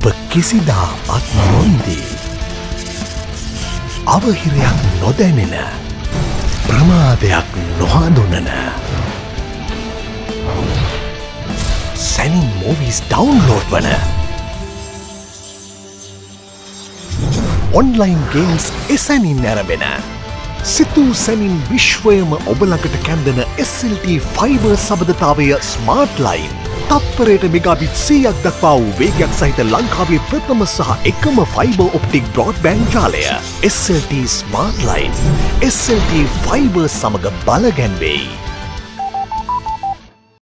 කිසිදා අත් නොවිඳී අවහිරයක් නොදැනෙන ප්‍රමාදයක් නොහඳුනන සැනින් මූවීස් ඩවුන්ලෝඩ් වන ඔන්ලයින් ගේම්ස් එසැනින් නැරඹෙන සිතූ සැනින් විශ්වයම ඔබලඟට කැන්දෙන SLT ෆයිබර් සබඳතාවය ස්මාර්ට් ලයින් තත්පරයට මෙගාබිට් 100ක් දක්වා වූ වේගයක් සහිත ලංකාවේ ප්‍රථම සහ එකම ෆයිබර් ඔප්ටික් බ්‍රෝඩ්බෑන්ඩ් ජාලය SLT smart line SLT fibre සමග බලගැන්වෙයි.